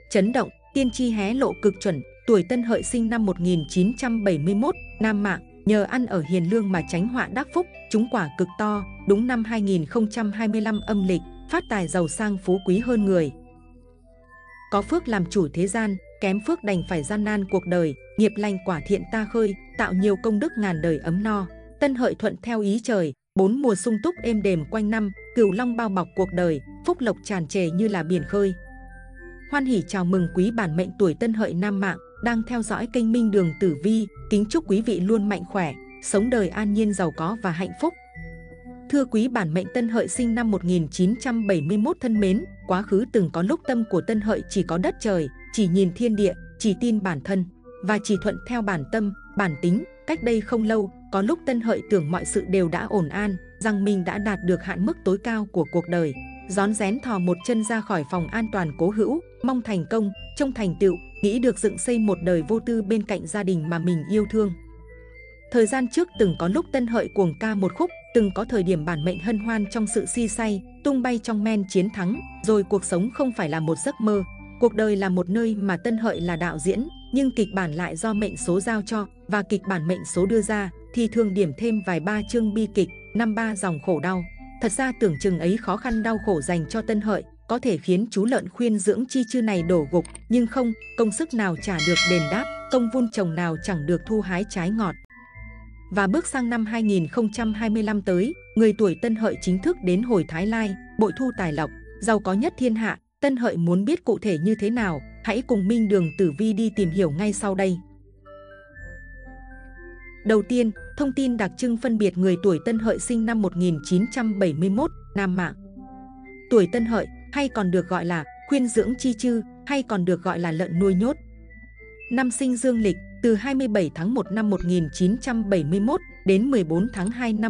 Chấn động, tiên tri hé lộ cực chuẩn. Tuổi Tân Hợi sinh năm 1971, nam mạng, nhờ ăn ở hiền lương mà tránh họa đắc phúc, trúng quả cực to, đúng năm 2025 âm lịch, phát tài giàu sang phú quý hơn người. Có phước làm chủ thế gian, kém phước đành phải gian nan cuộc đời, nghiệp lành quả thiện ta khơi, tạo nhiều công đức ngàn đời ấm no. Tân Hợi thuận theo ý trời, 4 mùa sung túc êm đềm quanh năm, cửu long bao bọc cuộc đời, phúc lộc tràn trề như là biển khơi. Hoan hỉ chào mừng quý bản mệnh tuổi Tân Hợi nam mạng đang theo dõi kênh Minh Đường Tử Vi, kính chúc quý vị luôn mạnh khỏe, sống đời an nhiên giàu có và hạnh phúc. Thưa quý bản mệnh Tân Hợi sinh năm 1971 thân mến, quá khứ từng có lúc tâm của Tân Hợi chỉ có đất trời, chỉ nhìn thiên địa, chỉ tin bản thân và chỉ thuận theo bản tâm, bản tính. Cách đây không lâu, có lúc Tân Hợi tưởng mọi sự đều đã ổn an, rằng mình đã đạt được hạn mức tối cao của cuộc đời. Rón rén thò một chân ra khỏi phòng an toàn cố hữu, mong thành công, trông thành tựu, nghĩ được dựng xây một đời vô tư bên cạnh gia đình mà mình yêu thương. Thời gian trước từng có lúc Tân Hợi cuồng ca một khúc, từng có thời điểm bản mệnh hân hoan trong sự si say, tung bay trong men chiến thắng, rồi cuộc sống không phải là một giấc mơ. Cuộc đời là một nơi mà Tân Hợi là đạo diễn, nhưng kịch bản lại do mệnh số giao cho, và kịch bản mệnh số đưa ra thì thường điểm thêm vài ba chương bi kịch, 5-3 dòng khổ đau. Thật ra tưởng chừng ấy khó khăn đau khổ dành cho Tân Hợi có thể khiến chú lợn khuyên dưỡng chi chư này đổ gục, nhưng không, công sức nào trả được đền đáp, công vun trồng nào chẳng được thu hái trái ngọt. Và bước sang năm 2025 tới, người tuổi Tân Hợi chính thức đến hồi Thái Lai, bội thu tài lộc, giàu có nhất thiên hạ. Tân Hợi muốn biết cụ thể như thế nào, hãy cùng Minh Đường Tử Vi đi tìm hiểu ngay sau đây. Đầu tiên, thông tin đặc trưng phân biệt người tuổi Tân Hợi sinh năm 1971, nam mạng. Tuổi Tân Hợi, hay còn được gọi là khuyên dưỡng chi chư, hay còn được gọi là lợn nuôi nhốt. Năm sinh dương lịch, từ 27 tháng 1 năm 1971 đến 14 tháng 2 năm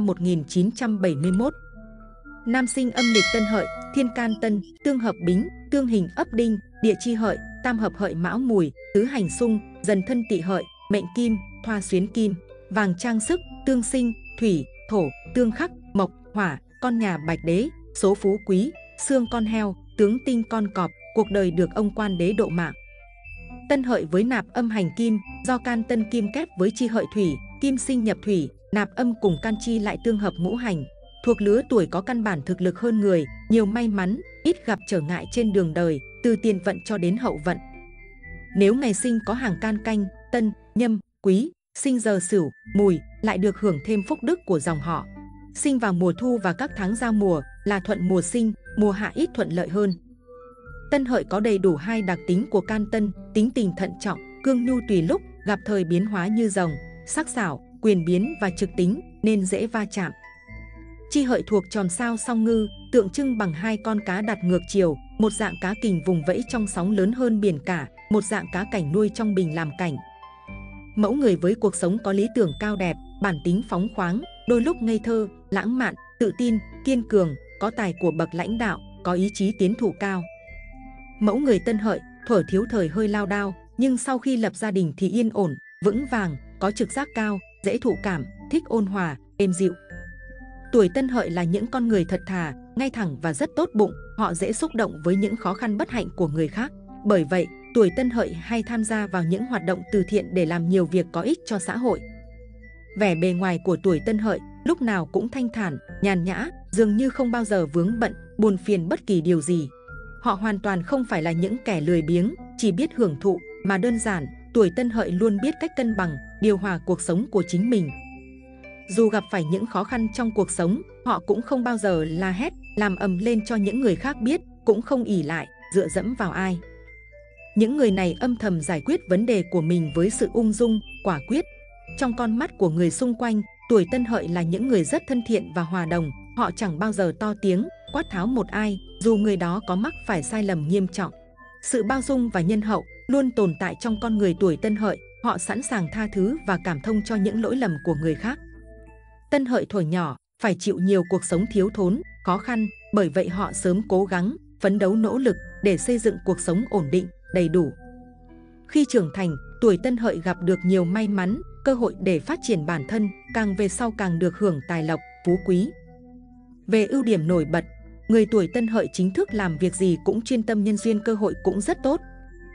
1971. Nam sinh âm lịch Tân Hợi, thiên can Tân, tương hợp Bính, tương hình ấp Đinh, địa chi Hợi, tam hợp Hợi Mão Mùi, tứ hành Xung, dần thân Tỵ Hợi, mệnh Kim, thoa xuyến Kim, vàng trang sức, tương sinh, thủy, thổ, tương khắc, mộc, hỏa, con nhà Bạch Đế, số phú quý, xương con heo, tướng tinh con cọp, cuộc đời được ông quan đế độ mạng. Tân Hợi với nạp âm hành Kim, do can Tân Kim kép với chi Hợi Thủy, Kim sinh nhập Thủy, nạp âm cùng can chi lại tương hợp ngũ hành. Thuộc lứa tuổi có căn bản thực lực hơn người, nhiều may mắn, ít gặp trở ngại trên đường đời, từ tiền vận cho đến hậu vận. Nếu ngày sinh có hàng can Canh, Tân, Nhâm, Quý, sinh giờ Sửu, Mùi, lại được hưởng thêm phúc đức của dòng họ. Sinh vào mùa thu và các tháng giao mùa là thuận mùa sinh, mùa hạ ít thuận lợi hơn. Tân Hợi có đầy đủ hai đặc tính của can Tân, tính tình thận trọng, cương nhu tùy lúc, gặp thời biến hóa như rồng, sắc sảo, quyền biến và trực tính nên dễ va chạm. Chi Hợi thuộc chòm sao Song Ngư, tượng trưng bằng hai con cá đặt ngược chiều, một dạng cá kình vùng vẫy trong sóng lớn hơn biển cả, một dạng cá cảnh nuôi trong bình làm cảnh. Mẫu người với cuộc sống có lý tưởng cao đẹp, bản tính phóng khoáng, đôi lúc ngây thơ, lãng mạn, tự tin, kiên cường, có tài của bậc lãnh đạo, có ý chí tiến thủ cao. Mẫu người Tân Hợi, thuở thiếu thời hơi lao đao, nhưng sau khi lập gia đình thì yên ổn, vững vàng, có trực giác cao, dễ thụ cảm, thích ôn hòa, êm dịu. Tuổi Tân Hợi là những con người thật thà, ngay thẳng và rất tốt bụng, họ dễ xúc động với những khó khăn bất hạnh của người khác. Bởi vậy, tuổi Tân Hợi hay tham gia vào những hoạt động từ thiện để làm nhiều việc có ích cho xã hội. Vẻ bề ngoài của tuổi Tân Hợi lúc nào cũng thanh thản, nhàn nhã, dường như không bao giờ vướng bận, buồn phiền bất kỳ điều gì. Họ hoàn toàn không phải là những kẻ lười biếng, chỉ biết hưởng thụ, mà đơn giản, tuổi Tân Hợi luôn biết cách cân bằng, điều hòa cuộc sống của chính mình. Dù gặp phải những khó khăn trong cuộc sống, họ cũng không bao giờ la hét, làm ầm lên cho những người khác biết, cũng không ỷ lại, dựa dẫm vào ai. Những người này âm thầm giải quyết vấn đề của mình với sự ung dung, quả quyết. Trong con mắt của người xung quanh, tuổi Tân Hợi là những người rất thân thiện và hòa đồng. Họ chẳng bao giờ to tiếng, quát tháo một ai, dù người đó có mắc phải sai lầm nghiêm trọng. Sự bao dung và nhân hậu luôn tồn tại trong con người tuổi Tân Hợi. Họ sẵn sàng tha thứ và cảm thông cho những lỗi lầm của người khác. Tân Hợi thuở nhỏ phải chịu nhiều cuộc sống thiếu thốn, khó khăn, bởi vậy họ sớm cố gắng, phấn đấu nỗ lực để xây dựng cuộc sống ổn định, đầy đủ. Khi trưởng thành, tuổi Tân Hợi gặp được nhiều may mắn, cơ hội để phát triển bản thân, càng về sau càng được hưởng tài lộc, phú quý. Về ưu điểm nổi bật, người tuổi Tân Hợi chính thức làm việc gì cũng chuyên tâm, nhân duyên cơ hội cũng rất tốt.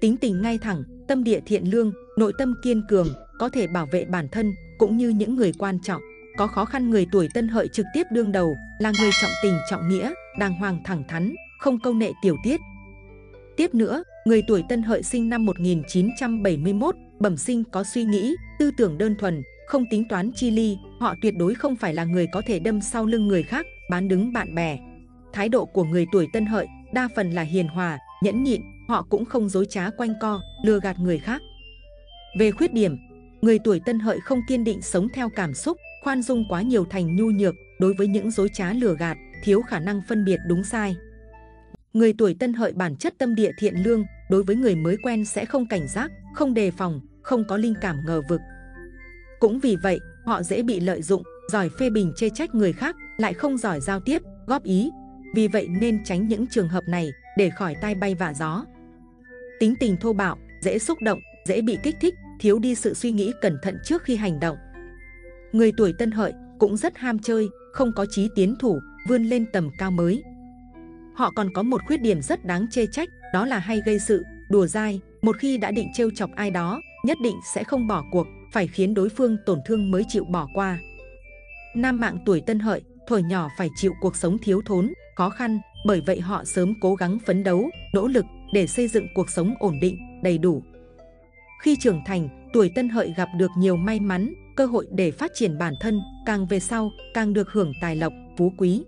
tính tình ngay thẳng, tâm địa thiện lương, nội tâm kiên cường, có thể bảo vệ bản thân cũng như những người quan trọng. Có khó khăn người tuổi Tân Hợi trực tiếp đương đầu, là người trọng tình trọng nghĩa, đàng hoàng thẳng thắn, không câu nệ tiểu tiết. Tiếp nữa, người tuổi Tân Hợi sinh năm 1971, bẩm sinh có suy nghĩ, tư tưởng đơn thuần, không tính toán chi ly, họ tuyệt đối không phải là người có thể đâm sau lưng người khác, bán đứng bạn bè. Thái độ của người tuổi Tân Hợi đa phần là hiền hòa, nhẫn nhịn, họ cũng không dối trá quanh co, lừa gạt người khác. Về khuyết điểm, người tuổi Tân Hợi không kiên định sống theo cảm xúc, khoan dung quá nhiều thành nhu nhược, đối với những dối trá lừa gạt, thiếu khả năng phân biệt đúng sai. Người tuổi Tân Hợi bản chất tâm địa thiện lương, đối với người mới quen sẽ không cảnh giác, không đề phòng, không có linh cảm ngờ vực. Cũng vì vậy, họ dễ bị lợi dụng, giỏi phê bình chê trách người khác, lại không giỏi giao tiếp, góp ý. Vì vậy nên tránh những trường hợp này để khỏi tai bay vạ gió. Tính tình thô bạo, dễ xúc động, dễ bị kích thích, thiếu đi sự suy nghĩ cẩn thận trước khi hành động. Người tuổi Tân Hợi cũng rất ham chơi, không có chí tiến thủ, vươn lên tầm cao mới. Họ còn có một khuyết điểm rất đáng chê trách, đó là hay gây sự, đùa dai. Một khi đã định trêu chọc ai đó, nhất định sẽ không bỏ cuộc, phải khiến đối phương tổn thương mới chịu bỏ qua. Nam mạng tuổi Tân Hợi, thuở nhỏ phải chịu cuộc sống thiếu thốn, khó khăn, bởi vậy họ sớm cố gắng phấn đấu, nỗ lực để xây dựng cuộc sống ổn định, đầy đủ. Khi trưởng thành, tuổi Tân Hợi gặp được nhiều may mắn, cơ hội để phát triển bản thân, càng về sau, càng được hưởng tài lộc, phú quý.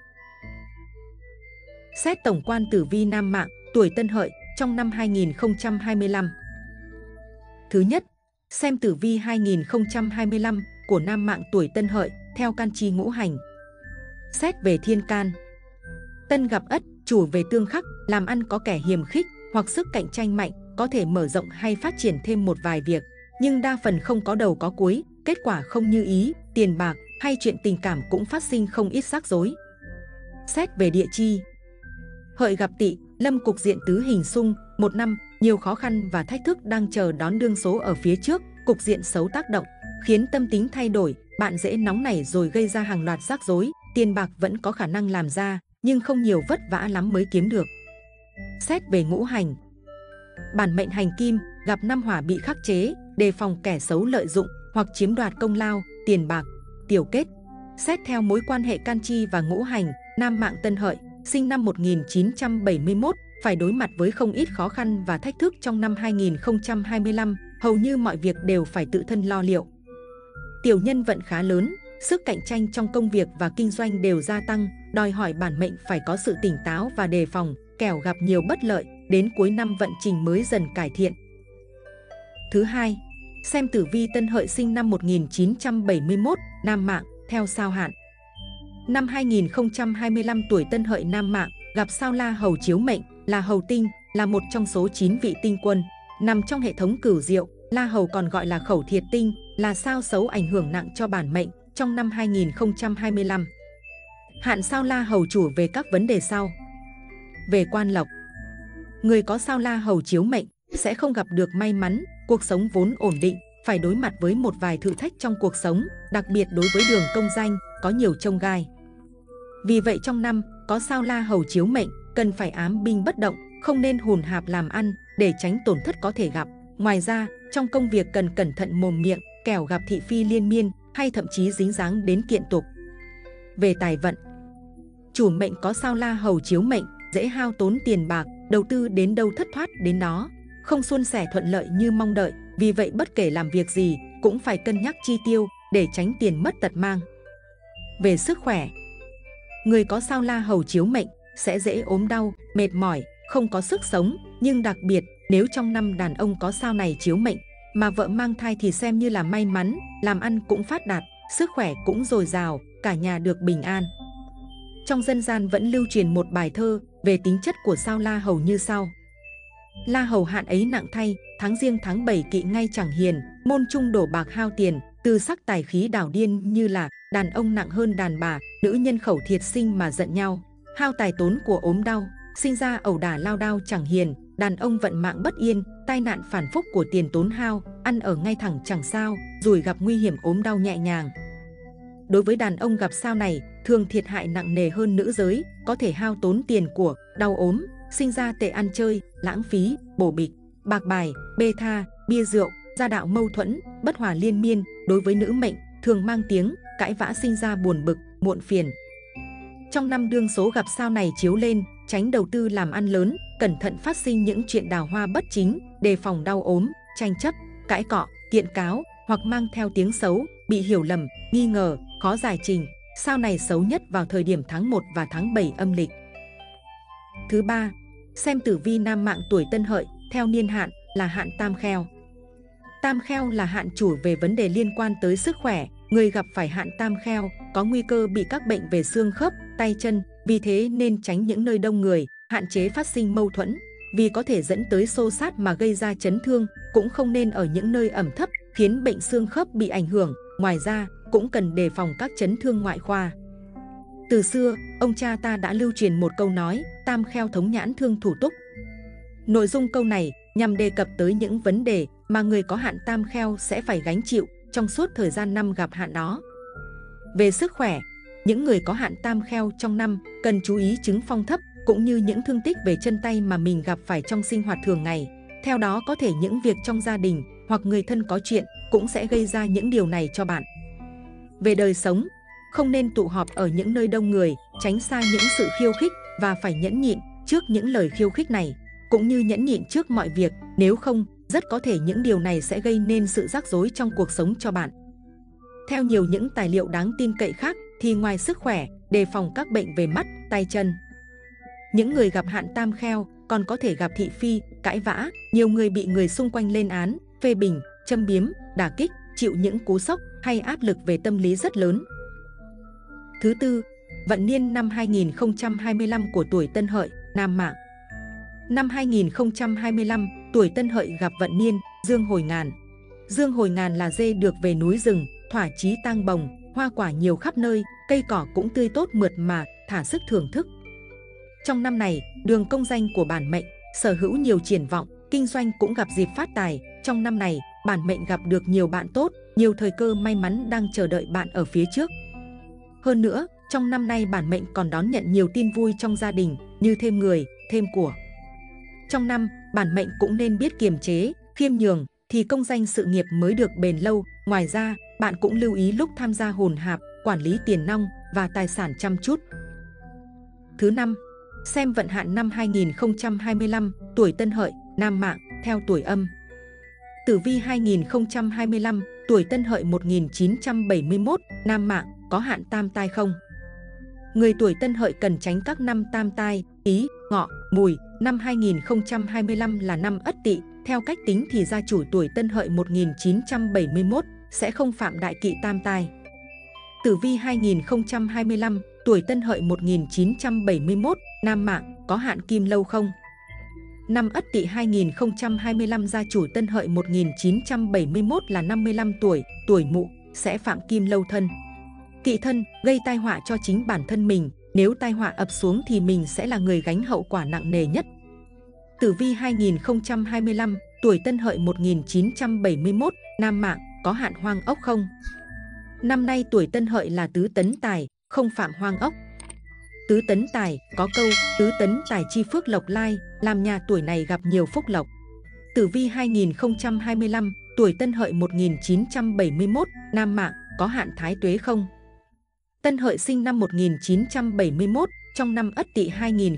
Xét tổng quan tử vi nam mạng, tuổi Tân Hợi trong năm 2025. Thứ nhất, xem tử vi 2025 của nam mạng tuổi Tân Hợi theo can chi ngũ hành. Xét về thiên can. Tân gặp Ất, chủ về tương khắc, làm ăn có kẻ hiềm khích hoặc sức cạnh tranh mạnh, có thể mở rộng hay phát triển thêm một vài việc, nhưng đa phần không có đầu có cuối, kết quả không như ý, tiền bạc hay chuyện tình cảm cũng phát sinh không ít rắc rối. Xét về địa chi. Hợi gặp Tỵ, lâm cục diện tứ hình xung, một năm, nhiều khó khăn và thách thức đang chờ đón đương số ở phía trước, cục diện xấu tác động, khiến tâm tính thay đổi, bạn dễ nóng nảy rồi gây ra hàng loạt rắc rối, tiền bạc vẫn có khả năng làm ra, nhưng không nhiều, vất vả lắm mới kiếm được. Xét về ngũ hành. Bản mệnh hành kim, gặp năm hỏa bị khắc chế, đề phòng kẻ xấu lợi dụng hoặc chiếm đoạt công lao, tiền bạc, tiểu kết. Xét theo mối quan hệ can chi và ngũ hành, nam mạng Tân Hợi, sinh năm 1971, phải đối mặt với không ít khó khăn và thách thức trong năm 2025, hầu như mọi việc đều phải tự thân lo liệu. Tiểu nhân vận khá lớn, sức cạnh tranh trong công việc và kinh doanh đều gia tăng, đòi hỏi bản mệnh phải có sự tỉnh táo và đề phòng, kẻo gặp nhiều bất lợi, đến cuối năm vận trình mới dần cải thiện. Thứ hai, xem tử vi Tân Hợi sinh năm 1971, nam mạng, theo sao hạn. Năm 2025 tuổi Tân Hợi nam mạng, gặp sao La Hầu chiếu mệnh, là Hầu tinh, là một trong số 9 vị tinh quân, nằm trong hệ thống cửu diệu. La Hầu còn gọi là Khẩu Thiệt tinh, là sao xấu ảnh hưởng nặng cho bản mệnh trong năm 2025. Hạn sao La Hầu chủ về các vấn đề sau. Về quan lộc, người có sao La Hầu chiếu mệnh sẽ không gặp được may mắn, cuộc sống vốn ổn định, phải đối mặt với một vài thử thách trong cuộc sống, đặc biệt đối với đường công danh, có nhiều chông gai. Vì vậy trong năm có sao La Hầu chiếu mệnh, cần phải ám binh bất động, không nên hùn hạp làm ăn để tránh tổn thất có thể gặp. Ngoài ra, trong công việc cần cẩn thận mồm miệng, kẻo gặp thị phi liên miên hay thậm chí dính dáng đến kiện tục. Về tài vận, chủ mệnh có sao La Hầu chiếu mệnh, dễ hao tốn tiền bạc, đầu tư đến đâu thất thoát đến đó, không suôn sẻ thuận lợi như mong đợi. Vì vậy bất kể làm việc gì cũng phải cân nhắc chi tiêu để tránh tiền mất tật mang. Về sức khỏe, người có sao La Hầu chiếu mệnh sẽ dễ ốm đau, mệt mỏi, không có sức sống, nhưng đặc biệt nếu trong năm đàn ông có sao này chiếu mệnh mà vợ mang thai thì xem như là may mắn, làm ăn cũng phát đạt, sức khỏe cũng dồi dào, cả nhà được bình an. Trong dân gian vẫn lưu truyền một bài thơ về tính chất của sao La Hầu như sau: La Hầu hạn ấy nặng thay, tháng riêng tháng 7 kỵ ngay chẳng hiền, môn trung đổ bạc hao tiền, từ sắc tài khí đảo điên như là đàn ông nặng hơn đàn bà, nữ nhân khẩu thiệt sinh mà giận nhau, hao tài tốn của ốm đau, sinh ra ẩu đả lao đao chẳng hiền, đàn ông vận mạng bất yên, tai nạn phản phúc của tiền tốn hao, ăn ở ngay thẳng chẳng sao, rồi gặp nguy hiểm ốm đau nhẹ nhàng. Đối với đàn ông gặp sao này, thường thiệt hại nặng nề hơn nữ giới, có thể hao tốn tiền của, đau ốm, sinh ra tệ ăn chơi, lãng phí, bổ bịch. bạc bài, bê tha, bia rượu, gia đạo mâu thuẫn, bất hòa liên miên. Đối với nữ mệnh, thường mang tiếng cãi vã, sinh ra buồn bực, muộn phiền. Trong năm đương số gặp sao này chiếu lên, tránh đầu tư làm ăn lớn, cẩn thận phát sinh những chuyện đào hoa bất chính, đề phòng đau ốm, tranh chấp, cãi cọ, kiện cáo hoặc mang theo tiếng xấu, bị hiểu lầm, nghi ngờ, khó giải trình. Sao này xấu nhất vào thời điểm tháng 1 và tháng 7 âm lịch. Thứ ba, xem tử vi nam mạng tuổi Tân Hợi theo niên hạn là hạn tam kheo. Tam kheo là hạn chủ về vấn đề liên quan tới sức khỏe. Người gặp phải hạn tam kheo có nguy cơ bị các bệnh về xương khớp, tay chân, vì thế nên tránh những nơi đông người, hạn chế phát sinh mâu thuẫn, vì có thể dẫn tới xô xát mà gây ra chấn thương. Cũng không nên ở những nơi ẩm thấp khiến bệnh xương khớp bị ảnh hưởng. Ngoài ra, cũng cần đề phòng các chấn thương ngoại khoa. Từ xưa, ông cha ta đã lưu truyền một câu nói, tam kheo thống nhãn thương thủ túc. Nội dung câu này nhằm đề cập tới những vấn đề mà người có hạn tam kheo sẽ phải gánh chịu trong suốt thời gian năm gặp hạn đó. Về sức khỏe, những người có hạn tam kheo trong năm cần chú ý chứng phong thấp cũng như những thương tích về chân tay mà mình gặp phải trong sinh hoạt thường ngày. Theo đó, có thể những việc trong gia đình hoặc người thân có chuyện cũng sẽ gây ra những điều này cho bạn. Về đời sống, không nên tụ họp ở những nơi đông người, tránh xa những sự khiêu khích và phải nhẫn nhịn trước những lời khiêu khích này, cũng như nhẫn nhịn trước mọi việc, nếu không, rất có thể những điều này sẽ gây nên sự rắc rối trong cuộc sống cho bạn. Theo nhiều những tài liệu đáng tin cậy khác, thì ngoài sức khỏe, đề phòng các bệnh về mắt, tay chân. Những người gặp hạn tam kheo còn có thể gặp thị phi, cãi vã, nhiều người bị người xung quanh lên án, phê bình, châm biếm, đả kích, chịu những cú sốc hay áp lực về tâm lý rất lớn. Thứ tư, vận niên năm 2025 của tuổi Tân Hợi, nam mạng. Năm 2025, tuổi Tân Hợi gặp vận niên dương hồi ngàn. Dương hồi ngàn là dê được về núi rừng, thỏa chí tang bồng, hoa quả nhiều khắp nơi, cây cỏ cũng tươi tốt mượt mà, thả sức thưởng thức. Trong năm này, đường công danh của bản mệnh sở hữu nhiều triển vọng, kinh doanh cũng gặp dịp phát tài. Trong năm này, bản mệnh gặp được nhiều bạn tốt, nhiều thời cơ may mắn đang chờ đợi bạn ở phía trước. Hơn nữa, trong năm nay bản mệnh còn đón nhận nhiều tin vui trong gia đình như thêm người, thêm của. Trong năm, bản mệnh cũng nên biết kiềm chế, khiêm nhường thì công danh sự nghiệp mới được bền lâu. Ngoài ra, bạn cũng lưu ý lúc tham gia hồn hạp, quản lý tiền nong và tài sản chăm chút. Thứ năm, xem vận hạn năm 2025, tuổi Tân Hợi, nam mạng, theo tuổi âm. Tử vi 2025, tuổi Tân Hợi 1971, nam mạng, có hạn tam tai không? Người tuổi Tân Hợi cần tránh các năm tam tai, Ý, Ngọ, Mùi. Năm 2025 là năm Ất Tỵ. Theo cách tính thì gia chủ tuổi Tân Hợi 1971 sẽ không phạm đại kỵ tam tai. Tử vi 2025, tuổi Tân Hợi 1971, nam mạng, có hạn kim lâu không? Năm Ất Tỵ 2025 gia chủ Tân Hợi 1971 là 55 tuổi, tuổi Mụ, sẽ phạm kim lâu thân. Kỵ thân gây tai họa cho chính bản thân mình, nếu tai họa ập xuống thì mình sẽ là người gánh hậu quả nặng nề nhất. Tử vi 2025, tuổi Tân Hợi 1971, nam mạng, có hạn hoang ốc không? Năm nay tuổi Tân Hợi là tứ tấn tài, không phạm hoang ốc. Tứ tấn tài có câu tứ tấn tài chi phước lộc lai, làm nhà tuổi này gặp nhiều phúc lộc. Tử vi 2025, tuổi Tân Hợi 1971, nam mạng, có hạn thái tuế không? Tân Hợi sinh năm 1971, trong năm Ất Tỵ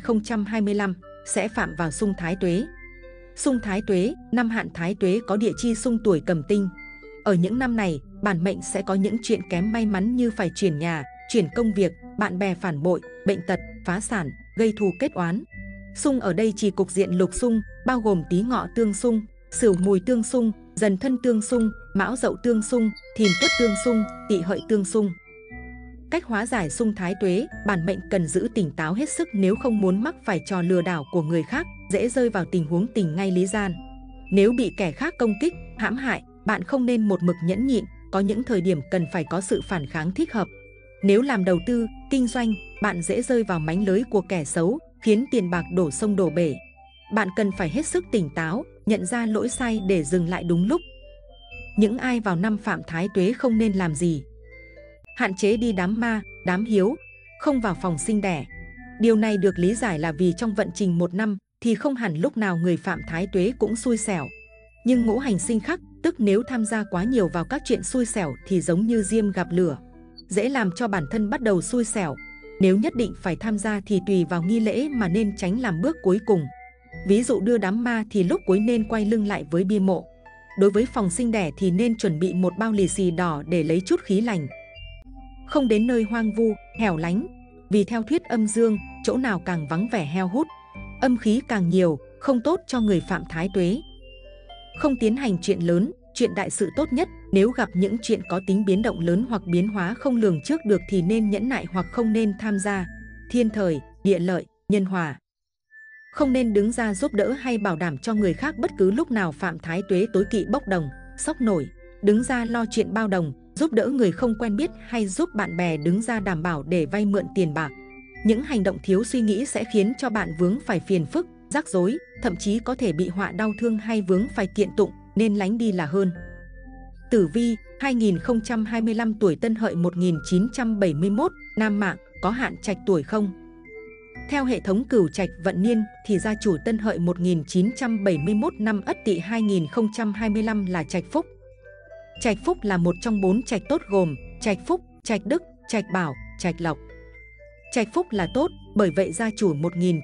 2025 sẽ phạm vào xung thái tuế. Xung thái tuế, năm hạn thái tuế có địa chi xung tuổi Cầm Tinh. Ở những năm này, bản mệnh sẽ có những chuyện kém may mắn như phải chuyển nhà, chuyển công việc, bạn bè phản bội, bệnh tật, phá sản, gây thù kết oán. Xung ở đây chỉ cục diện lục xung, bao gồm Tý Ngọ tương xung, Sửu Mùi tương xung, Dần Thân tương xung, Mão Dậu tương xung, Thìn Tuất tương xung, Tỵ Hợi tương xung. Cách hóa giải xung thái tuế, bản mệnh cần giữ tỉnh táo hết sức nếu không muốn mắc phải trò lừa đảo của người khác, dễ rơi vào tình huống tình ngay lý gian. Nếu bị kẻ khác công kích, hãm hại, bạn không nên một mực nhẫn nhịn, có những thời điểm cần phải có sự phản kháng thích hợp. Nếu làm đầu tư, kinh doanh, bạn dễ rơi vào mánh lưới của kẻ xấu, khiến tiền bạc đổ sông đổ bể. Bạn cần phải hết sức tỉnh táo, nhận ra lỗi sai để dừng lại đúng lúc. Những ai vào năm phạm thái tuế không nên làm gì? Hạn chế đi đám ma, đám hiếu, không vào phòng sinh đẻ. Điều này được lý giải là vì trong vận trình một năm thì không hẳn lúc nào người phạm thái tuế cũng xui xẻo. Nhưng ngũ hành sinh khắc, tức nếu tham gia quá nhiều vào các chuyện xui xẻo thì giống như diêm gặp lửa, dễ làm cho bản thân bắt đầu xui xẻo. Nếu nhất định phải tham gia thì tùy vào nghi lễ mà nên tránh làm bước cuối cùng. Ví dụ đưa đám ma thì lúc cuối nên quay lưng lại với bia mộ. Đối với phòng sinh đẻ thì nên chuẩn bị một bao lì xì đỏ để lấy chút khí lành. Không đến nơi hoang vu, hẻo lánh, vì theo thuyết âm dương, chỗ nào càng vắng vẻ heo hút, âm khí càng nhiều, không tốt cho người phạm thái tuế. Không tiến hành chuyện lớn, chuyện đại sự tốt nhất. Nếu gặp những chuyện có tính biến động lớn hoặc biến hóa không lường trước được thì nên nhẫn nại hoặc không nên tham gia. Thiên thời, địa lợi, nhân hòa. Không nên đứng ra giúp đỡ hay bảo đảm cho người khác bất cứ lúc nào phạm thái tuế tối kỵ bốc đồng, sốc nổi, đứng ra lo chuyện bao đồng, giúp đỡ người không quen biết hay giúp bạn bè đứng ra đảm bảo để vay mượn tiền bạc. Những hành động thiếu suy nghĩ sẽ khiến cho bạn vướng phải phiền phức, rắc rối, thậm chí có thể bị họa đau thương hay vướng phải kiện tụng, nên lánh đi là hơn. Tử vi 2025 tuổi Tân Hợi 1971, nam mạng, có hạn trạch tuổi không? Theo hệ thống cửu trạch vận niên thì gia chủ Tân Hợi 1971 năm Ất Tỵ 2025 là trạch phúc. Trạch phúc là một trong 4 trạch tốt gồm trạch phúc, trạch đức, trạch bảo, trạch lộc. Trạch phúc là tốt, bởi vậy gia chủ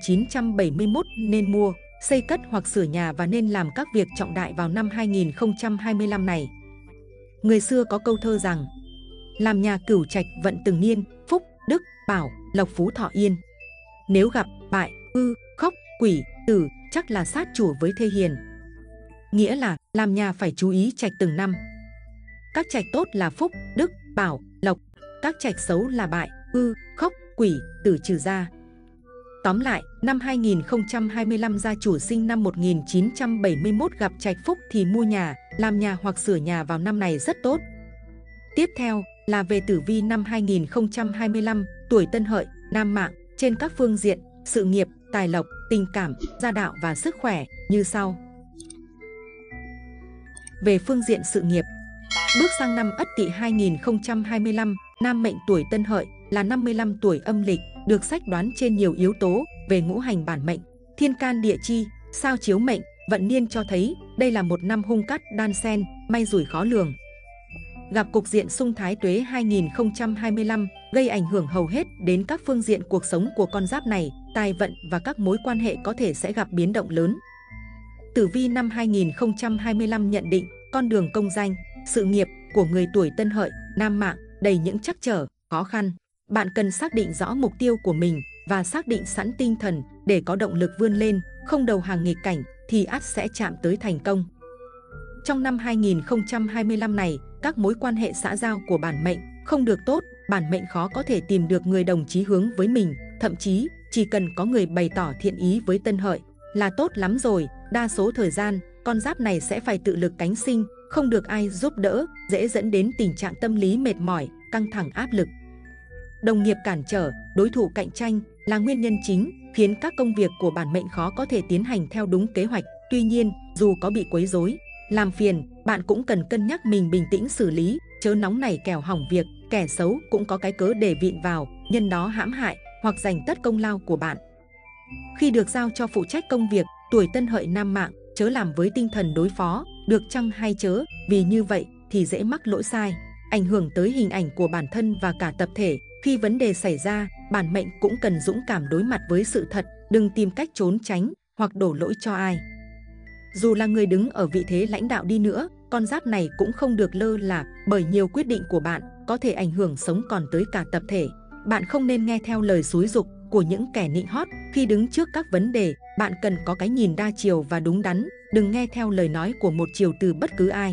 1971 nên mua, xây cất hoặc sửa nhà và nên làm các việc trọng đại vào năm 2025 này. Người xưa có câu thơ rằng: làm nhà cửu trạch vận từng niên, phúc, đức, bảo, lộc phú thọ yên. Nếu gặp bại, ư, khóc, quỷ, tử, chắc là sát chủ với thê hiền. Nghĩa là làm nhà phải chú ý trạch từng năm. Các trạch tốt là phúc, đức, bảo, lộc. Các trạch xấu là bại, ư, khóc, quỷ, tử trừ ra. Tóm lại, năm 2025 gia chủ sinh năm 1971 gặp trạch phúc thì mua nhà, làm nhà hoặc sửa nhà vào năm này rất tốt. Tiếp theo là về tử vi năm 2025, tuổi Tân Hợi, nam mạng, trên các phương diện sự nghiệp, tài lộc, tình cảm, gia đạo và sức khỏe như sau. Về phương diện sự nghiệp, bước sang năm Ất Tỵ 2025, nam mệnh tuổi Tân Hợi là 55 tuổi âm lịch, được sách đoán trên nhiều yếu tố về ngũ hành bản mệnh, thiên can địa chi, sao chiếu mệnh, vận niên cho thấy đây là một năm hung cát đan xen, may rủi khó lường. Gặp cục diện xung thái tuế 2025 gây ảnh hưởng hầu hết đến các phương diện cuộc sống của con giáp này, tài vận và các mối quan hệ có thể sẽ gặp biến động lớn. Tử vi năm 2025 nhận định con đường công danh, sự nghiệp của người tuổi Tân Hợi, nam mạng đầy những trắc trở, khó khăn. Bạn cần xác định rõ mục tiêu của mình và xác định sẵn tinh thần để có động lực vươn lên, không đầu hàng nghịch cảnh thì ắt sẽ chạm tới thành công. Trong năm 2025 này, các mối quan hệ xã giao của bản mệnh không được tốt, bản mệnh khó có thể tìm được người đồng chí hướng với mình, thậm chí chỉ cần có người bày tỏ thiện ý với Tân Hợi là tốt lắm rồi. Đa số thời gian, con giáp này sẽ phải tự lực cánh sinh, không được ai giúp đỡ, dễ dẫn đến tình trạng tâm lý mệt mỏi, căng thẳng áp lực. Đồng nghiệp cản trở, đối thủ cạnh tranh là nguyên nhân chính khiến các công việc của bản mệnh khó có thể tiến hành theo đúng kế hoạch. Tuy nhiên, dù có bị quấy rối, làm phiền, bạn cũng cần cân nhắc mình bình tĩnh xử lý, chớ nóng nảy kẻo hỏng việc. Kẻ xấu cũng có cái cớ để vịn vào, nhân đó hãm hại hoặc giành tất công lao của bạn. Khi được giao cho phụ trách công việc, tuổi Tân Hợi nam mạng chớ làm với tinh thần đối phó, được chăng hay chớ, vì như vậy thì dễ mắc lỗi sai, ảnh hưởng tới hình ảnh của bản thân và cả tập thể. Khi vấn đề xảy ra, bản mệnh cũng cần dũng cảm đối mặt với sự thật, đừng tìm cách trốn tránh hoặc đổ lỗi cho ai. Dù là người đứng ở vị thế lãnh đạo đi nữa, con giáp này cũng không được lơ là, bởi nhiều quyết định của bạn có thể ảnh hưởng sống còn tới cả tập thể. Bạn không nên nghe theo lời xúi giục của những kẻ nịnh hót. Khi đứng trước các vấn đề, bạn cần có cái nhìn đa chiều và đúng đắn, đừng nghe theo lời nói của một chiều từ bất cứ ai.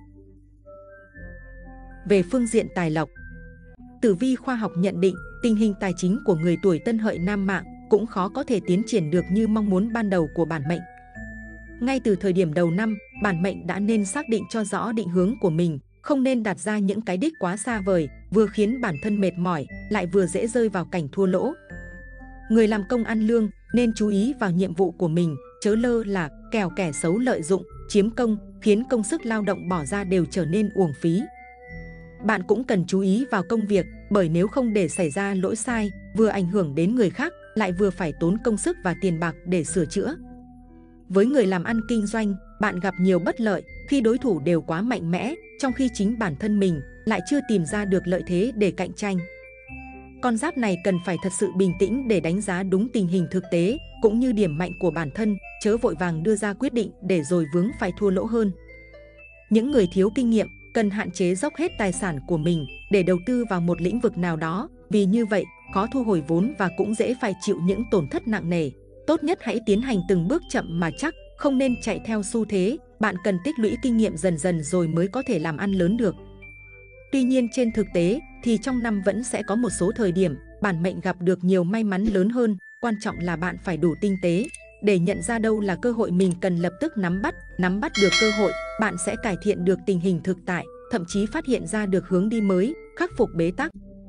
Về phương diện tài lộc, tử vi khoa học nhận định tình hình tài chính của người tuổi Tân Hợi nam mạng cũng khó có thể tiến triển được như mong muốn ban đầu của bản mệnh. Ngay từ thời điểm đầu năm, bản mệnh đã nên xác định cho rõ định hướng của mình, không nên đặt ra những cái đích quá xa vời, vừa khiến bản thân mệt mỏi, lại vừa dễ rơi vào cảnh thua lỗ. Người làm công ăn lương nên chú ý vào nhiệm vụ của mình, chớ lơ là kẻo kẻ xấu lợi dụng, chiếm công, khiến công sức lao động bỏ ra đều trở nên uổng phí. Bạn cũng cần chú ý vào công việc, bởi nếu không để xảy ra lỗi sai, vừa ảnh hưởng đến người khác, lại vừa phải tốn công sức và tiền bạc để sửa chữa, Với người làm ăn kinh doanh, bạn gặp nhiều bất lợi khi đối thủ đều quá mạnh mẽ, trong khi chính bản thân mình lại chưa tìm ra được lợi thế để cạnh tranh. Con giáp này cần phải thật sự bình tĩnh để đánh giá đúng tình hình thực tế cũng như điểm mạnh của bản thân, chớ vội vàng đưa ra quyết định để rồi vướng phải thua lỗ hơn. Những người thiếu kinh nghiệm cần hạn chế dốc hết tài sản của mình để đầu tư vào một lĩnh vực nào đó, vì như vậy khó thu hồi vốn và cũng dễ phải chịu những tổn thất nặng nề. Tốt nhất hãy tiến hành từng bước chậm mà chắc, không nên chạy theo xu thế. Bạn cần tích lũy kinh nghiệm dần dần rồi mới có thể làm ăn lớn được. Tuy nhiên trên thực tế thì trong năm vẫn sẽ có một số thời điểm bản mệnh gặp được nhiều may mắn lớn hơn. Quan trọng là bạn phải đủ tinh tế để nhận ra đâu là cơ hội mình cần lập tức nắm bắt được cơ hội, bạn sẽ cải thiện được tình hình thực tại, thậm chí phát hiện ra được hướng đi mới, khắc phục bế tắc.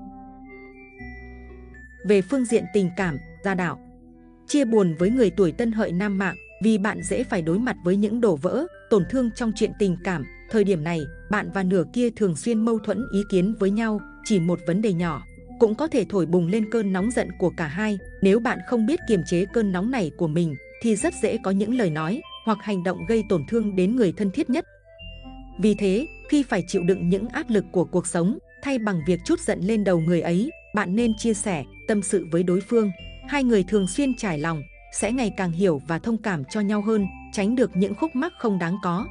Về phương diện tình cảm, gia đạo. Chia buồn với người tuổi Tân Hợi nam mạng vì bạn dễ phải đối mặt với những đổ vỡ, tổn thương trong chuyện tình cảm. Thời điểm này, bạn và nửa kia thường xuyên mâu thuẫn ý kiến với nhau, chỉ một vấn đề nhỏ cũng có thể thổi bùng lên cơn nóng giận của cả hai. Nếu bạn không biết kiềm chế cơn nóng này của mình thì rất dễ có những lời nói hoặc hành động gây tổn thương đến người thân thiết nhất. Vì thế, khi phải chịu đựng những áp lực của cuộc sống, thay bằng việc trút giận lên đầu người ấy, bạn nên chia sẻ, tâm sự với đối phương. Hai người thường xuyên trải lòng sẽ ngày càng hiểu và thông cảm cho nhau hơn, tránh được những khúc mắc không đáng có.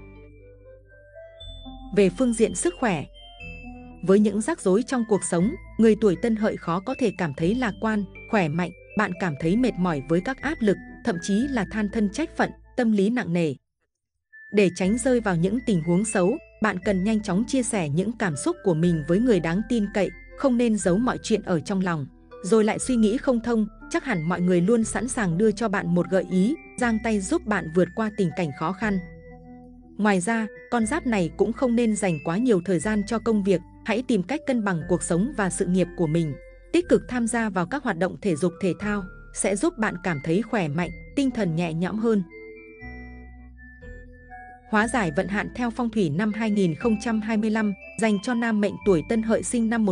Về phương diện sức khỏe. Với những rắc rối trong cuộc sống, người tuổi Tân Hợi khó có thể cảm thấy lạc quan, khỏe mạnh. Bạn cảm thấy mệt mỏi với các áp lực, thậm chí là than thân trách phận, tâm lý nặng nề. Để tránh rơi vào những tình huống xấu, bạn cần nhanh chóng chia sẻ những cảm xúc của mình với người đáng tin cậy, không nên giấu mọi chuyện ở trong lòng, rồi lại suy nghĩ không thông. Chắc hẳn mọi người luôn sẵn sàng đưa cho bạn một gợi ý, giang tay giúp bạn vượt qua tình cảnh khó khăn. Ngoài ra, con giáp này cũng không nên dành quá nhiều thời gian cho công việc, hãy tìm cách cân bằng cuộc sống và sự nghiệp của mình. Tích cực tham gia vào các hoạt động thể dục thể thao sẽ giúp bạn cảm thấy khỏe mạnh, tinh thần nhẹ nhõm hơn. Hóa giải vận hạn theo phong thủy năm 2025 dành cho nam mệnh tuổi Tân Hợi sinh năm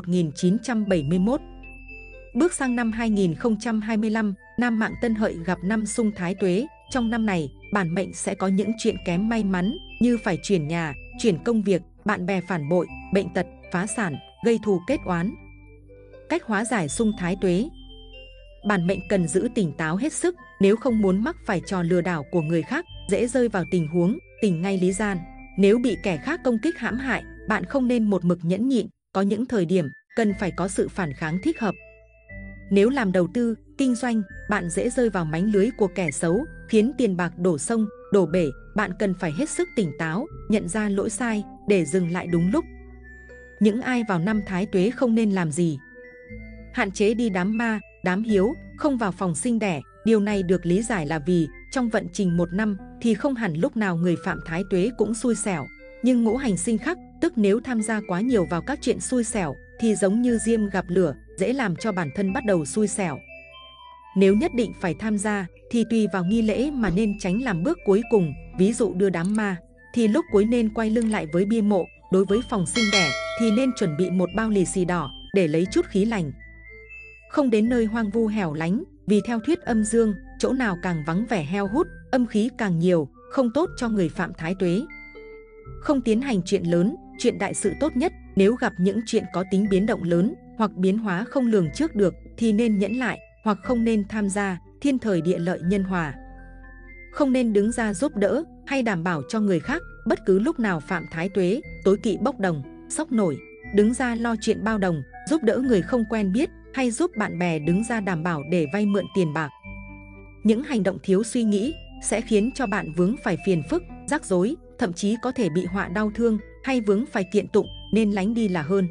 1971. Bước sang năm 2025, nam mạng Tân Hợi gặp năm xung Thái Tuế. Trong năm này, bản mệnh sẽ có những chuyện kém may mắn như phải chuyển nhà, chuyển công việc, bạn bè phản bội, bệnh tật, phá sản, gây thù kết oán. Cách hóa giải xung Thái Tuế. Bản mệnh cần giữ tỉnh táo hết sức, nếu không muốn mắc phải trò lừa đảo của người khác, dễ rơi vào tình huống tình ngay lý gian. Nếu bị kẻ khác công kích hãm hại, bạn không nên một mực nhẫn nhịn, có những thời điểm cần phải có sự phản kháng thích hợp. Nếu làm đầu tư, kinh doanh, bạn dễ rơi vào mánh lưới của kẻ xấu, khiến tiền bạc đổ sông, đổ bể. Bạn cần phải hết sức tỉnh táo, nhận ra lỗi sai để dừng lại đúng lúc. Những ai vào năm Thái Tuế không nên làm gì? Hạn chế đi đám ma, đám hiếu, không vào phòng sinh đẻ. Điều này được lý giải là vì trong vận trình một năm thì không hẳn lúc nào người phạm Thái Tuế cũng xui xẻo. Nhưng ngũ hành sinh khắc, tức nếu tham gia quá nhiều vào các chuyện xui xẻo thì giống như diêm gặp lửa, dễ làm cho bản thân bắt đầu xui xẻo. Nếu nhất định phải tham gia thì tùy vào nghi lễ mà nên tránh làm bước cuối cùng. Ví dụ đưa đám ma thì lúc cuối nên quay lưng lại với bia mộ. Đối với phòng sinh đẻ thì nên chuẩn bị một bao lì xì đỏ để lấy chút khí lành. Không đến nơi hoang vu hẻo lánh, vì theo thuyết âm dương, chỗ nào càng vắng vẻ heo hút, âm khí càng nhiều, không tốt cho người phạm Thái Tuế. Không tiến hành chuyện lớn, chuyện đại sự tốt nhất. Nếu gặp những chuyện có tính biến động lớn hoặc biến hóa không lường trước được thì nên nhẫn lại hoặc không nên tham gia. Thiên thời địa lợi nhân hòa. Không nên đứng ra giúp đỡ hay đảm bảo cho người khác bất cứ lúc nào phạm Thái Tuế. Tối kỵ bốc đồng, sốc nổi, đứng ra lo chuyện bao đồng, giúp đỡ người không quen biết hay giúp bạn bè đứng ra đảm bảo để vay mượn tiền bạc. Những hành động thiếu suy nghĩ sẽ khiến cho bạn vướng phải phiền phức, rắc rối, thậm chí có thể bị họa đau thương hay vướng phải kiện tụng, nên lánh đi là hơn.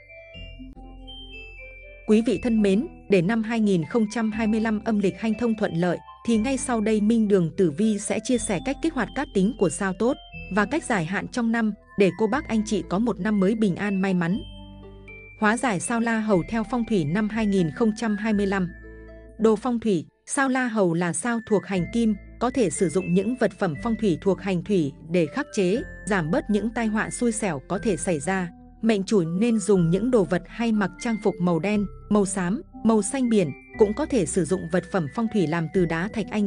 Quý vị thân mến, để năm 2025 âm lịch hanh thông thuận lợi thì ngay sau đây Minh Đường Tử Vi sẽ chia sẻ cách kích hoạt cát tính của sao tốt và cách giải hạn trong năm để cô bác anh chị có một năm mới bình an may mắn. Hóa giải sao La Hầu theo phong thủy năm 2025. Đồ phong thủy, sao La Hầu là sao thuộc hành kim, có thể sử dụng những vật phẩm phong thủy thuộc hành thủy để khắc chế, giảm bớt những tai họa xui xẻo có thể xảy ra. Mệnh chủ nên dùng những đồ vật hay mặc trang phục màu đen, màu xám, màu xanh biển, cũng có thể sử dụng vật phẩm phong thủy làm từ đá thạch anh đen,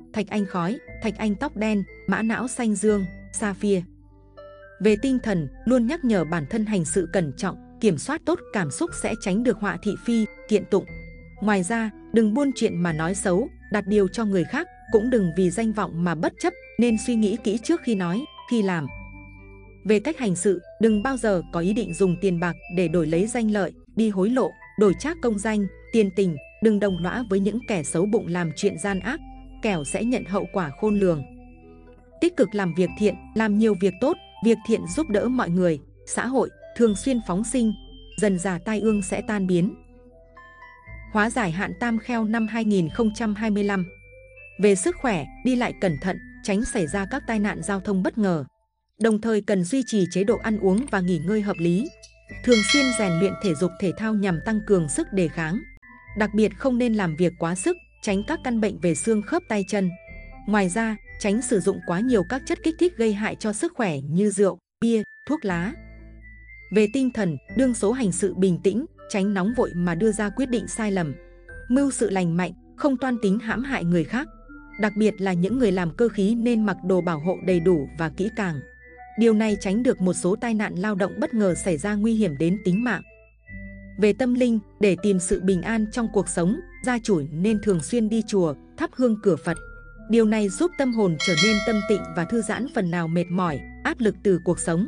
thạch anh khói, thạch anh tóc đen, mã não xanh dương, sapphire. Về tinh thần, luôn nhắc nhở bản thân hành sự cẩn trọng, kiểm soát tốt cảm xúc sẽ tránh được họa thị phi, kiện tụng. Ngoài ra, đừng buôn chuyện mà nói xấu, đặt điều cho người khác, cũng đừng vì danh vọng mà bất chấp, nên suy nghĩ kỹ trước khi nói, khi làm. Về cách hành sự, đừng bao giờ có ý định dùng tiền bạc để đổi lấy danh lợi, đi hối lộ, đổi trác công danh, tiền tình, đừng đồng lõa với những kẻ xấu bụng làm chuyện gian ác, kẻo sẽ nhận hậu quả khôn lường. Tích cực làm việc thiện, làm nhiều việc tốt, việc thiện giúp đỡ mọi người, xã hội, thường xuyên phóng sinh, dần dà tai ương sẽ tan biến. Hóa giải hạn tam kheo năm 2025. Về sức khỏe, đi lại cẩn thận, tránh xảy ra các tai nạn giao thông bất ngờ. Đồng thời cần duy trì chế độ ăn uống và nghỉ ngơi hợp lý. Thường xuyên rèn luyện thể dục thể thao nhằm tăng cường sức đề kháng. Đặc biệt không nên làm việc quá sức, tránh các căn bệnh về xương khớp tay chân. Ngoài ra, tránh sử dụng quá nhiều các chất kích thích gây hại cho sức khỏe như rượu, bia, thuốc lá. Về tinh thần, đương số hành sự bình tĩnh, tránh nóng vội mà đưa ra quyết định sai lầm. Mưu sự lành mạnh, không toan tính hãm hại người khác. Đặc biệt là những người làm cơ khí nên mặc đồ bảo hộ đầy đủ và kỹ càng. Điều này tránh được một số tai nạn lao động bất ngờ xảy ra nguy hiểm đến tính mạng. Về tâm linh, để tìm sự bình an trong cuộc sống, gia chủ nên thường xuyên đi chùa, thắp hương cửa Phật. Điều này giúp tâm hồn trở nên tâm tịnh và thư giãn phần nào mệt mỏi, áp lực từ cuộc sống.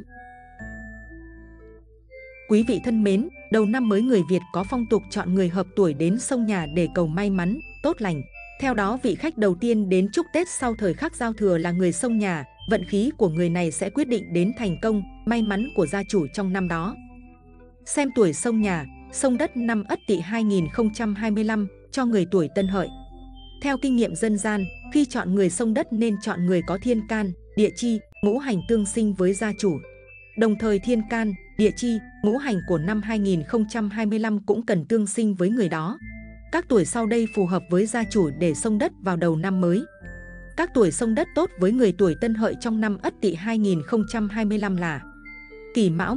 Quý vị thân mến, đầu năm mới người Việt có phong tục chọn người hợp tuổi đến sông nhà để cầu may mắn, tốt lành. Theo đó, vị khách đầu tiên đến chúc Tết sau thời khắc giao thừa là người sông nhà. Vận khí của người này sẽ quyết định đến thành công, may mắn của gia chủ trong năm đó. Xem tuổi sông nhà, sông đất năm Ất Tỵ 2025 cho người tuổi Tân Hợi. Theo kinh nghiệm dân gian, khi chọn người sông đất nên chọn người có thiên can, địa chi, ngũ hành tương sinh với gia chủ. Đồng thời thiên can, địa chi, ngũ hành của năm 2025 cũng cần tương sinh với người đó. Các tuổi sau đây phù hợp với gia chủ để xông đất vào đầu năm mới. Các tuổi xông đất tốt với người tuổi Tân Hợi trong năm Ất Tỵ 2025 là Kỷ Mão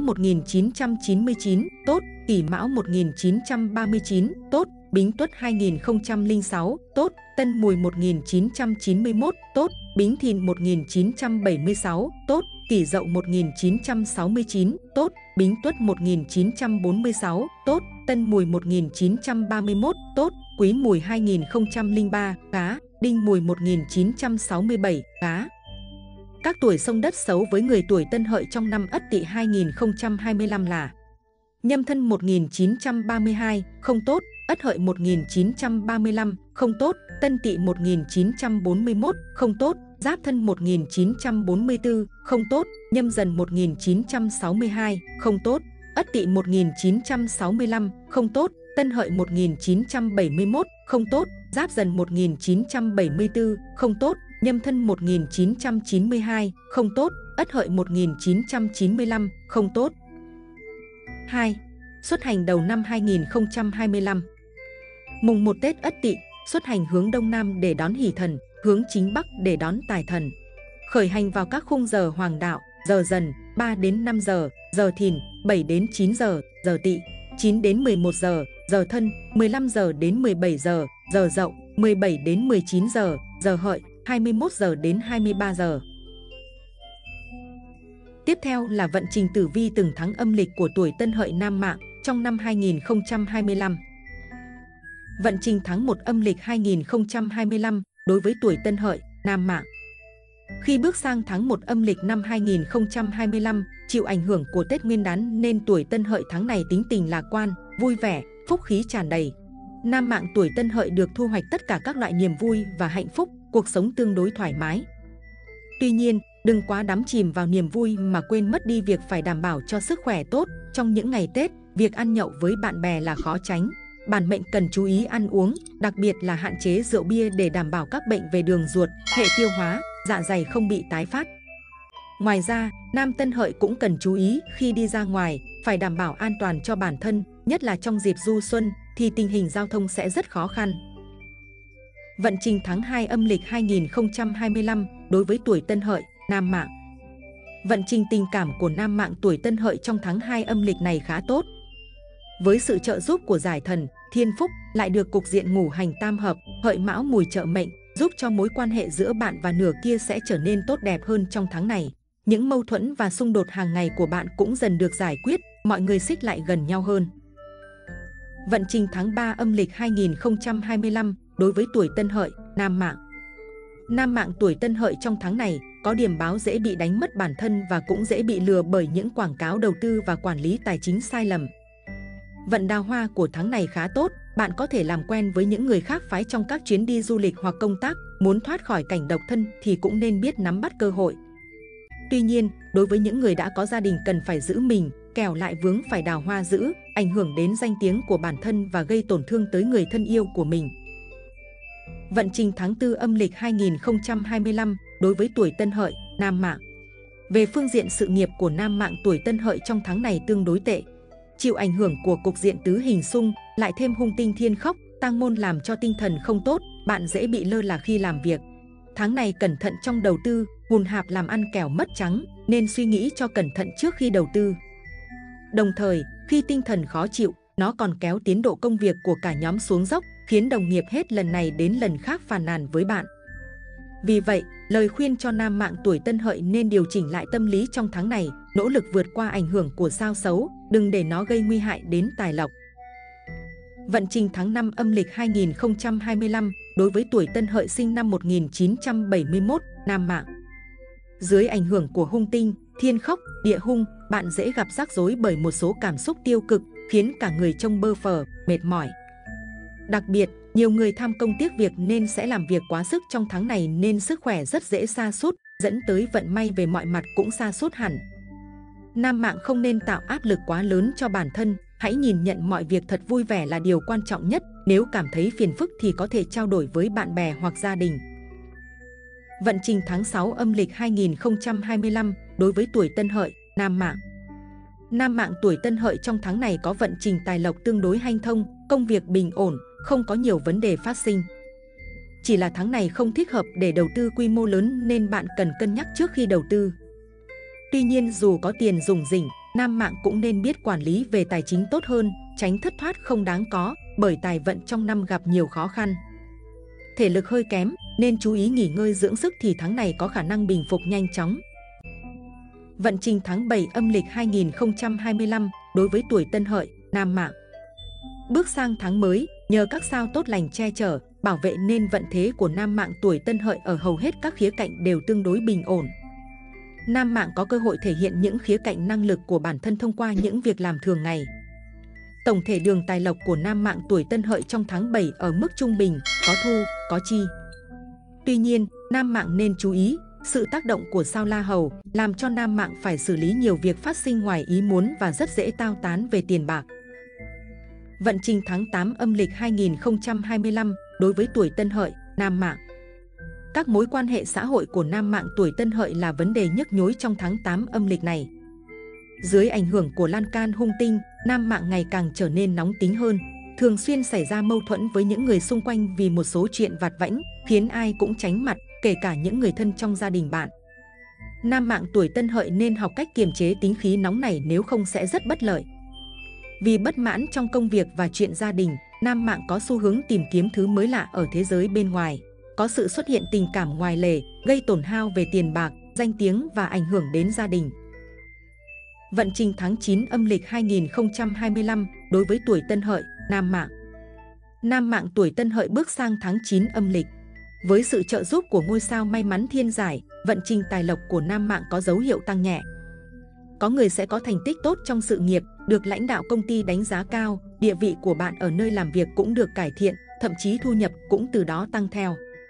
1999, tốt, Kỷ Mão 1939, tốt, Bính Tuất 2006, tốt, Tân Mùi 1991, tốt, Bính Thìn 1976, tốt, Kỷ Dậu 1969, tốt, Bính Tuất 1946, tốt, Tân Mùi 1931, tốt, Quý Mùi 2003, cá, Đinh Mùi 1967, cá. Các tuổi xông đất xấu với người tuổi Tân Hợi trong năm Ất Tỵ 2025 là Nhâm Thân 1932, không tốt, Ất Hợi 1935, không tốt, Tân Tỵ 1941, không tốt, Giáp Thân 1944, không tốt, Nhâm Dần 1962, không tốt, Ất Tỵ 1965, không tốt, Tân Hợi 1971, không tốt, Giáp Dần 1974, không tốt, Nhâm Thân 1992, không tốt, Ất Hợi 1995, không tốt. 2. Xuất hành đầu năm 2025. Mùng 1 Tết Ất Tỵ, xuất hành hướng Đông Nam để đón Hỷ Thần, hướng chính Bắc để đón Tài Thần. Khởi hành vào các khung giờ hoàng đạo, giờ Dần 3 đến 5 giờ, giờ Thìn 7 đến 9 giờ, giờ Tỵ 9 đến 11 giờ, giờ Thân 15 giờ đến 17 giờ, giờ Dậu 17 đến 19 giờ, giờ Hợi 21 giờ đến 23 giờ. Tiếp theo là vận trình tử vi từng tháng âm lịch của tuổi Tân Hợi nam mạng trong năm 2025. Vận trình tháng 1 âm lịch 2025 đối với tuổi Tân Hợi nam mạng. Khi bước sang tháng 1 âm lịch năm 2025, chịu ảnh hưởng của Tết Nguyên đán nên tuổi Tân Hợi tháng này tính tình lạc quan, vui vẻ, phúc khí tràn đầy. Nam mạng tuổi Tân Hợi được thu hoạch tất cả các loại niềm vui và hạnh phúc, cuộc sống tương đối thoải mái. Tuy nhiên, đừng quá đắm chìm vào niềm vui mà quên mất đi việc phải đảm bảo cho sức khỏe tốt. Trong những ngày Tết, việc ăn nhậu với bạn bè là khó tránh. Bản mệnh cần chú ý ăn uống, đặc biệt là hạn chế rượu bia để đảm bảo các bệnh về đường ruột, hệ tiêu hóa, dạ dày không bị tái phát. Ngoài ra, nam Tân Hợi cũng cần chú ý khi đi ra ngoài, phải đảm bảo an toàn cho bản thân, nhất là trong dịp du xuân thì tình hình giao thông sẽ rất khó khăn. Vận trình tháng 2 âm lịch 2025 đối với tuổi Tân Hợi, nam mạng. Vận trình tình cảm của nam mạng tuổi Tân Hợi trong tháng 2 âm lịch này khá tốt. Với sự trợ giúp của giải thần, thiên phúc, lại được cục diện ngũ hành tam hợp, Hợi Mão Mùi trợ mệnh, giúp cho mối quan hệ giữa bạn và nửa kia sẽ trở nên tốt đẹp hơn trong tháng này. Những mâu thuẫn và xung đột hàng ngày của bạn cũng dần được giải quyết, mọi người xích lại gần nhau hơn. Vận trình tháng 3 âm lịch 2025 đối với tuổi Tân Hợi, Nam Mạng. Nam Mạng tuổi Tân Hợi trong tháng này có điểm báo dễ bị đánh mất bản thân và cũng dễ bị lừa bởi những quảng cáo đầu tư và quản lý tài chính sai lầm. Vận đào hoa của tháng này khá tốt, bạn có thể làm quen với những người khác phái trong các chuyến đi du lịch hoặc công tác, muốn thoát khỏi cảnh độc thân thì cũng nên biết nắm bắt cơ hội. Tuy nhiên, đối với những người đã có gia đình cần phải giữ mình, kẻo lại vướng phải đào hoa dữ, ảnh hưởng đến danh tiếng của bản thân và gây tổn thương tới người thân yêu của mình. Vận trình tháng 4 âm lịch 2025 đối với tuổi Tân Hợi, Nam Mạng. Về phương diện sự nghiệp của Nam Mạng tuổi Tân Hợi trong tháng này tương đối tệ. Chịu ảnh hưởng của cục diện tứ hình xung, lại thêm hung tinh thiên khốc, tăng môn làm cho tinh thần không tốt, bạn dễ bị lơ là khi làm việc. Tháng này cẩn thận trong đầu tư, hùn hạp làm ăn kẻo mất trắng, nên suy nghĩ cho cẩn thận trước khi đầu tư. Đồng thời, khi tinh thần khó chịu, nó còn kéo tiến độ công việc của cả nhóm xuống dốc, khiến đồng nghiệp hết lần này đến lần khác phàn nàn với bạn. Vì vậy, lời khuyên cho Nam Mạng tuổi Tân Hợi nên điều chỉnh lại tâm lý trong tháng này, nỗ lực vượt qua ảnh hưởng của sao xấu, đừng để nó gây nguy hại đến tài lộc. Vận trình tháng 5 âm lịch 2025 đối với tuổi Tân Hợi sinh năm 1971, Nam Mạng. Dưới ảnh hưởng của hung tinh, thiên khốc, địa hung, bạn dễ gặp rắc rối bởi một số cảm xúc tiêu cực, khiến cả người trông bơ phờ, mệt mỏi. Đặc biệt, nhiều người tham công tiếc việc nên sẽ làm việc quá sức trong tháng này nên sức khỏe rất dễ sa sút, dẫn tới vận may về mọi mặt cũng sa sút hẳn. Nam Mạng không nên tạo áp lực quá lớn cho bản thân, hãy nhìn nhận mọi việc thật vui vẻ là điều quan trọng nhất, nếu cảm thấy phiền phức thì có thể trao đổi với bạn bè hoặc gia đình. Vận trình tháng 6 âm lịch 2025 đối với tuổi Tân Hợi, Nam Mạng. Nam Mạng tuổi Tân Hợi trong tháng này có vận trình tài lộc tương đối hanh thông, công việc bình ổn, không có nhiều vấn đề phát sinh. Chỉ là tháng này không thích hợp để đầu tư quy mô lớn nên bạn cần cân nhắc trước khi đầu tư. Tuy nhiên dù có tiền rủng rỉnh, Nam Mạng cũng nên biết quản lý về tài chính tốt hơn, tránh thất thoát không đáng có, bởi tài vận trong năm gặp nhiều khó khăn. Thể lực hơi kém, nên chú ý nghỉ ngơi dưỡng sức thì tháng này có khả năng bình phục nhanh chóng. Vận trình tháng 7 âm lịch 2025 đối với tuổi Tân Hợi, Nam Mạng. Bước sang tháng mới, nhờ các sao tốt lành che chở, bảo vệ nên vận thế của Nam Mạng tuổi Tân Hợi ở hầu hết các khía cạnh đều tương đối bình ổn. Nam Mạng có cơ hội thể hiện những khía cạnh năng lực của bản thân thông qua những việc làm thường ngày. Tổng thể đường tài lộc của Nam Mạng tuổi Tân Hợi trong tháng 7 ở mức trung bình, có thu, có chi. Tuy nhiên, Nam Mạng nên chú ý, sự tác động của sao La Hầu làm cho Nam Mạng phải xử lý nhiều việc phát sinh ngoài ý muốn và rất dễ tao tán về tiền bạc. Vận trình tháng 8 âm lịch 2025 đối với tuổi Tân Hợi, Nam Mạng. Các mối quan hệ xã hội của Nam Mạng tuổi Tân Hợi là vấn đề nhức nhối trong tháng 8 âm lịch này. Dưới ảnh hưởng của lan can hung tinh, Nam Mạng ngày càng trở nên nóng tính hơn, thường xuyên xảy ra mâu thuẫn với những người xung quanh vì một số chuyện vặt vãnh, khiến ai cũng tránh mặt, kể cả những người thân trong gia đình bạn. Nam Mạng tuổi Tân Hợi nên học cách kiềm chế tính khí nóng này, nếu không sẽ rất bất lợi. Vì bất mãn trong công việc và chuyện gia đình, Nam Mạng có xu hướng tìm kiếm thứ mới lạ ở thế giới bên ngoài, có sự xuất hiện tình cảm ngoài lề, gây tổn hao về tiền bạc, danh tiếng và ảnh hưởng đến gia đình. Vận trình tháng 9 âm lịch 2025 đối với tuổi Tân Hợi, Nam Mạng. Nam Mạng tuổi Tân Hợi bước sang tháng 9 âm lịch. Với sự trợ giúp của ngôi sao may mắn thiên giải, vận trình tài lộc của Nam Mạng có dấu hiệu tăng nhẹ. Có người sẽ có thành tích tốt trong sự nghiệp, được lãnh đạo công ty đánh giá cao, địa vị của bạn ở nơi làm việc cũng được cải thiện, thậm chí thu nhập cũng từ đó tăng theo.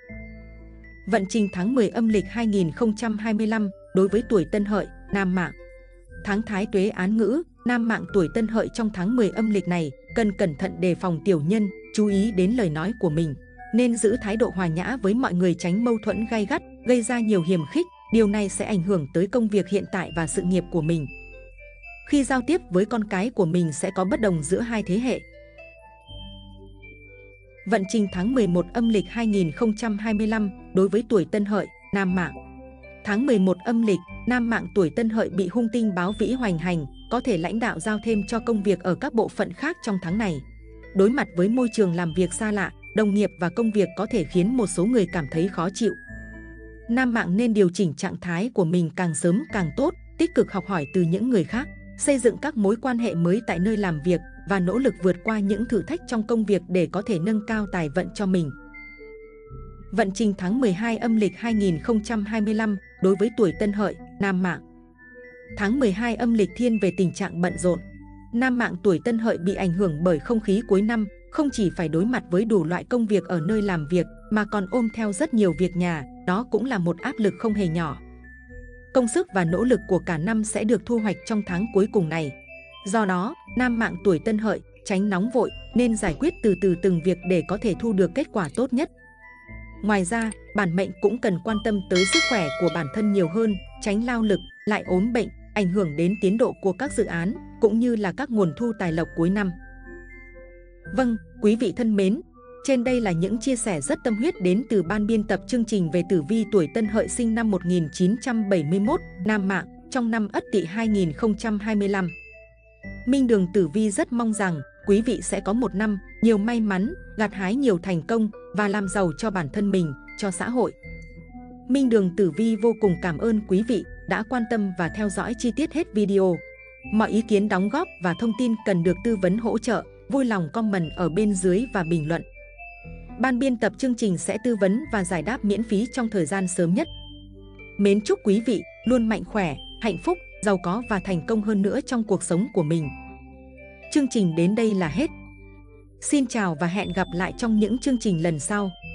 Vận trình tháng 10 âm lịch 2025 đối với tuổi Tân Hợi, Nam Mạng. Tháng Thái Tuế Án Ngữ, Nam Mạng tuổi Tân Hợi trong tháng 10 âm lịch này cần cẩn thận đề phòng tiểu nhân, chú ý đến lời nói của mình, nên giữ thái độ hòa nhã với mọi người, tránh mâu thuẫn gay gắt, gây ra nhiều hiềm khích, điều này sẽ ảnh hưởng tới công việc hiện tại và sự nghiệp của mình. Khi giao tiếp với con cái của mình sẽ có bất đồng giữa hai thế hệ. Vận trình tháng 11 âm lịch 2025 đối với tuổi Tân Hợi, Nam Mạng. Tháng 11 âm lịch, Nam Mạng tuổi Tân Hợi bị hung tinh báo vĩ hoành hành, có thể lãnh đạo giao thêm cho công việc ở các bộ phận khác trong tháng này. Đối mặt với môi trường làm việc xa lạ, đồng nghiệp và công việc có thể khiến một số người cảm thấy khó chịu. Nam mạng nên điều chỉnh trạng thái của mình càng sớm càng tốt, tích cực học hỏi từ những người khác, xây dựng các mối quan hệ mới tại nơi làm việc và nỗ lực vượt qua những thử thách trong công việc để có thể nâng cao tài vận cho mình. Vận trình tháng 12 âm lịch 2025 đối với tuổi Tân Hợi, Nam mạng. Tháng 12 âm lịch thiên về tình trạng bận rộn. Nam mạng tuổi Tân Hợi bị ảnh hưởng bởi không khí cuối năm, không chỉ phải đối mặt với đủ loại công việc ở nơi làm việc mà còn ôm theo rất nhiều việc nhà, đó cũng là một áp lực không hề nhỏ. Công sức và nỗ lực của cả năm sẽ được thu hoạch trong tháng cuối cùng này. Do đó, Nam mạng tuổi Tân Hợi tránh nóng vội nên giải quyết từ từ từng việc để có thể thu được kết quả tốt nhất. Ngoài ra, bản mệnh cũng cần quan tâm tới sức khỏe của bản thân nhiều hơn, tránh lao lực, lại ốm bệnh, ảnh hưởng đến tiến độ của các dự án, cũng như là các nguồn thu tài lộc cuối năm. Vâng, quý vị thân mến, trên đây là những chia sẻ rất tâm huyết đến từ ban biên tập chương trình về tử vi tuổi Tân Hợi sinh năm 1971, Nam mạng, trong năm Ất Tỵ 2025. Minh Đường Tử Vi rất mong rằng quý vị sẽ có một năm nhiều may mắn, gặt hái nhiều thành công và làm giàu cho bản thân mình, cho xã hội. Minh Đường Tử Vi vô cùng cảm ơn quý vị đã quan tâm và theo dõi chi tiết hết video. Mọi ý kiến đóng góp và thông tin cần được tư vấn hỗ trợ, vui lòng comment ở bên dưới và bình luận. Ban biên tập chương trình sẽ tư vấn và giải đáp miễn phí trong thời gian sớm nhất. Mến chúc quý vị luôn mạnh khỏe, hạnh phúc, giàu có và thành công hơn nữa trong cuộc sống của mình. Chương trình đến đây là hết. Xin chào và hẹn gặp lại trong những chương trình lần sau.